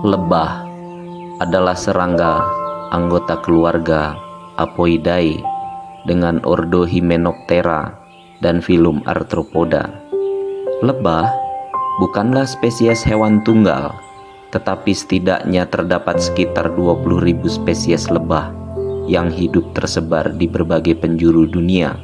Lebah adalah serangga anggota keluarga Apoidae dengan ordo Hymenoptera dan filum Arthropoda. Lebah bukanlah spesies hewan tunggal, tetapi setidaknya terdapat sekitar 20.000 spesies lebah yang hidup tersebar di berbagai penjuru dunia.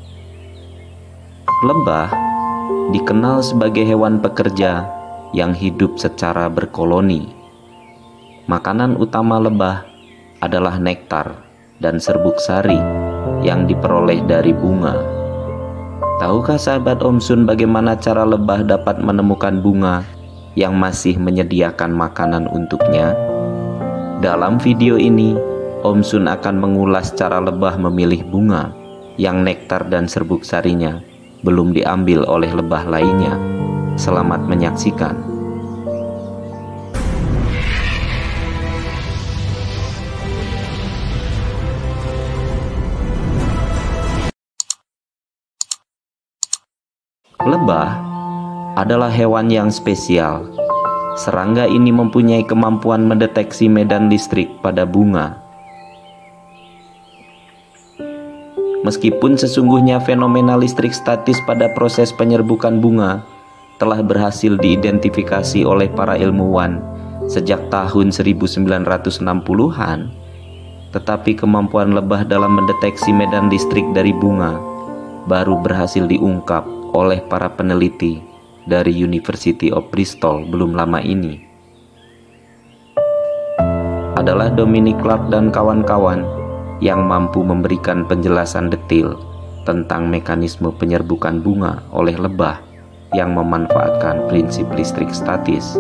Lebah dikenal sebagai hewan pekerja yang hidup secara berkoloni. Makanan utama lebah adalah nektar dan serbuk sari yang diperoleh dari bunga. Tahukah sahabat Om Sun bagaimana cara lebah dapat menemukan bunga yang masih menyediakan makanan untuknya? Dalam video ini, Om Sun akan mengulas cara lebah memilih bunga yang nektar dan serbuk sarinya belum diambil oleh lebah lainnya. Selamat menyaksikan. Lebah adalah hewan yang spesial. Serangga ini mempunyai kemampuan mendeteksi medan listrik pada bunga. Meskipun sesungguhnya fenomena listrik statis pada proses penyerbukan bunga telah berhasil diidentifikasi oleh para ilmuwan sejak tahun 1960-an, tetapi kemampuan lebah dalam mendeteksi medan listrik dari bunga baru berhasil diungkap oleh para peneliti dari University of Bristol belum lama ini. Adalah Dominic Clark dan kawan-kawan yang mampu memberikan penjelasan detail tentang mekanisme penyerbukan bunga oleh lebah yang memanfaatkan prinsip listrik statis.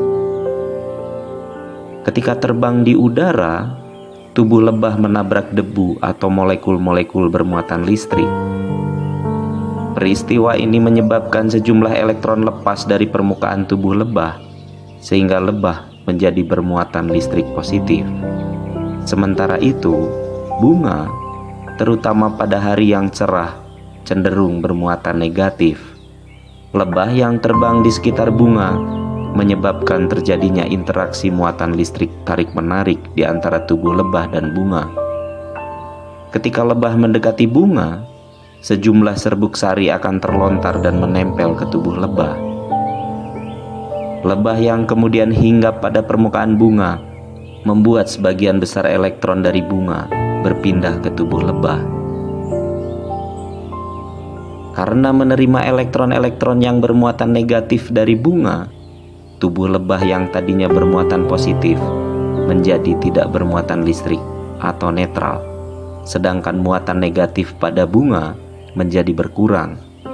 Ketika terbang di udara, tubuh lebah menabrak debu atau molekul-molekul bermuatan listrik. Peristiwa ini menyebabkan sejumlah elektron lepas dari permukaan tubuh lebah, sehingga lebah menjadi bermuatan listrik positif. Sementara itu, bunga, terutama pada hari yang cerah, cenderung bermuatan negatif. Lebah yang terbang di sekitar bunga menyebabkan terjadinya interaksi muatan listrik tarik-menarik di antara tubuh lebah dan bunga. Ketika lebah mendekati bunga, sejumlah serbuk sari akan terlontar dan menempel ke tubuh lebah. Lebah yang kemudian hinggap pada permukaan bunga membuat sebagian besar elektron dari bunga berpindah ke tubuh lebah. Karena menerima elektron-elektron yang bermuatan negatif dari bunga, tubuh lebah yang tadinya bermuatan positif menjadi tidak bermuatan listrik atau netral, sedangkan muatan negatif pada bunga menjadi berkurang.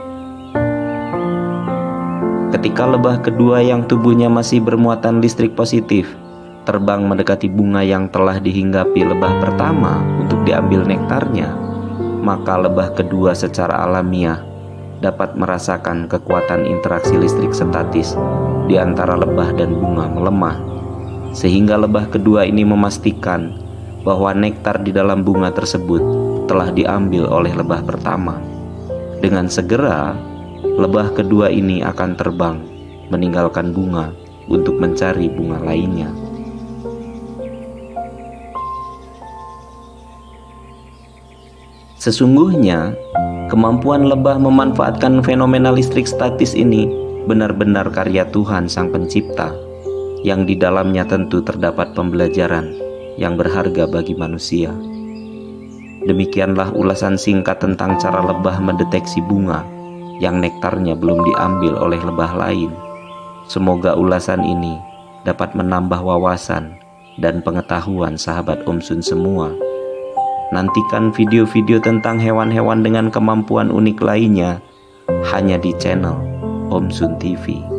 Ketika lebah kedua yang tubuhnya masih bermuatan listrik positif terbang mendekati bunga yang telah dihinggapi lebah pertama untuk diambil nektarnya, maka lebah kedua secara alamiah dapat merasakan kekuatan interaksi listrik statis di antara lebah dan bunga melemah, sehingga lebah kedua ini memastikan bahwa nektar di dalam bunga tersebut telah diambil oleh lebah pertama. Dengan segera, lebah kedua ini akan terbang meninggalkan bunga untuk mencari bunga lainnya. Sesungguhnya, kemampuan lebah memanfaatkan fenomena listrik statis ini benar-benar karya Tuhan Sang Pencipta, yang di dalamnya tentu terdapat pembelajaran yang berharga bagi manusia. Demikianlah ulasan singkat tentang cara lebah mendeteksi bunga yang nektarnya belum diambil oleh lebah lain. Semoga ulasan ini dapat menambah wawasan dan pengetahuan sahabat Om Sun semua. Nantikan video-video tentang hewan-hewan dengan kemampuan unik lainnya hanya di channel Om Sun TV.